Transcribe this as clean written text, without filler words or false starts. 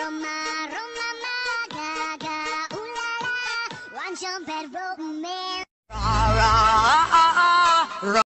Roma, Roma, Gaga, ooh la la, one jump at romance.